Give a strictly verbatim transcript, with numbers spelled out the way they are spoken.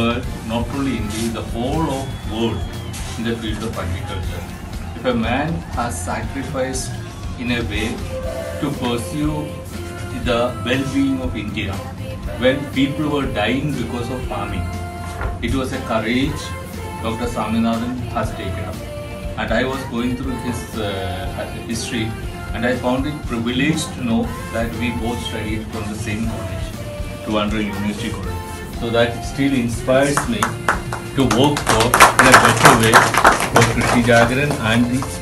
world, not only India, the whole of world in the field of agriculture. If a man has sacrificed in a way to pursue the well-being of India, when people were dying because of famine, it was a courage Doctor Swaminathan has taken up. And I was going through his uh, history, and I found it privileged to know that we both studied from the same college, Trivandrum University College. So that still inspires me to work for in a better way for Krishi Jagaran and the